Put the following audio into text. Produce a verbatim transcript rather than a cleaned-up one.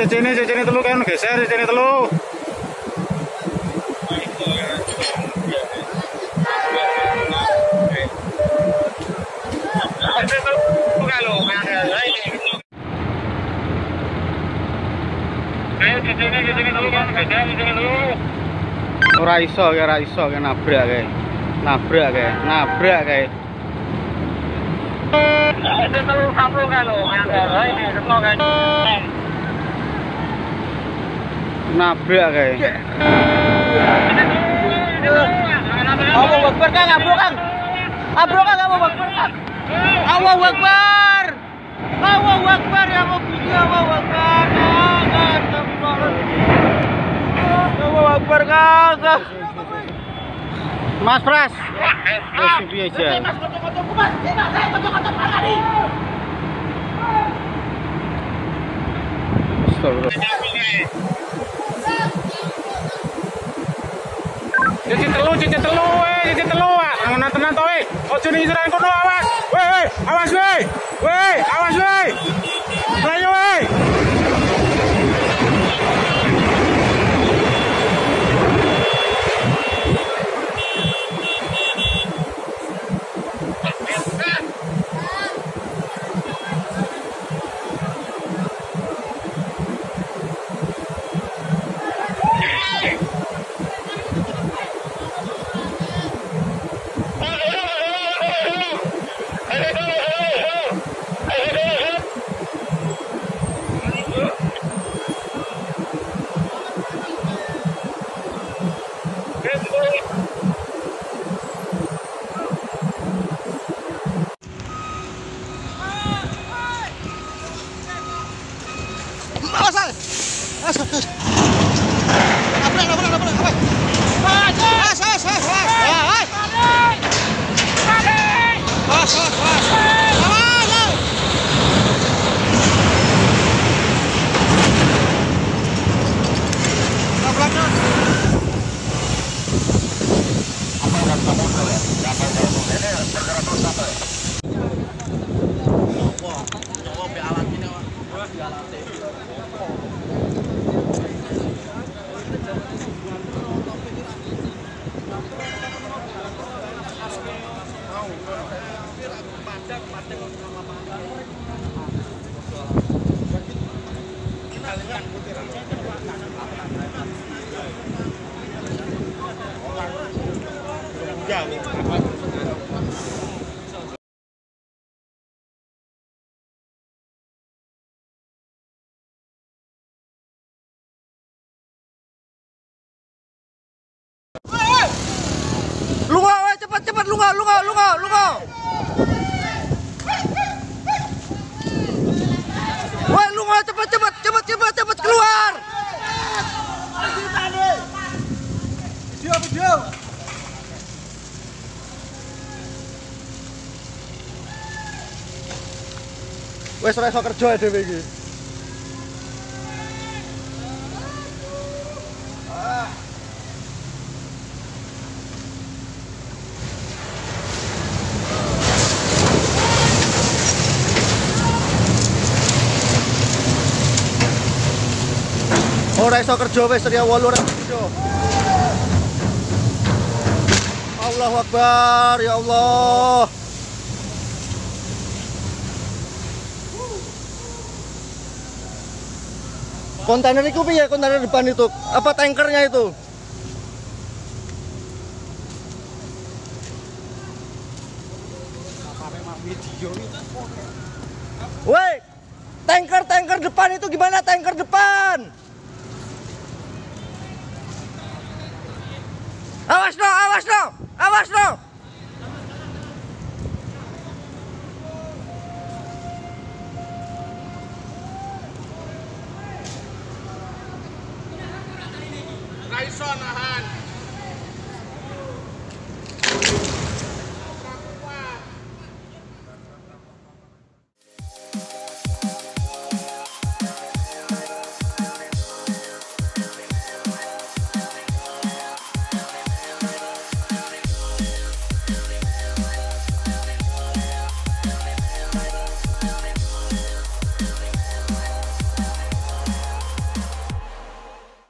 cecene cecene telu kan geser cecene telu. Ora iso, ora iso ke nabrak kae. Nabrak kae, nabrak kae. Nabrak kae. Allahu Akbar Kang, abrok Kang. Abrok Kang, Allahu Akbar Kang. Allahu Akbar. Allahu Akbar ya Rabbi, Allahu Akbar. Allahu Akbar Kang. Mas Pras. Wes piye aja. Cici telu, cici telu, eh, cici telu, ah, tenan to, eh, ojo ning isiran kono, awas, weh, weh, awas, weh, weh, awas, weh, ayo, weh. Lunga, weh, cepat cepat lunga, lunga, lunga, lunga. Weh, lunga, cepat cepat, cepat cepat, cepat keluar. Video, video. Wes ora iso kerja dhewe iki. Ora iso kerja wis ya wolu ora kerja. Allahu Akbar ya Allah. Kontainer itu piye? Kontainer depan itu apa tankernya itu? Woi, tanker tanker depan itu gimana? Tanker depan. Awas no, awas no, awas no. Raiso nahan.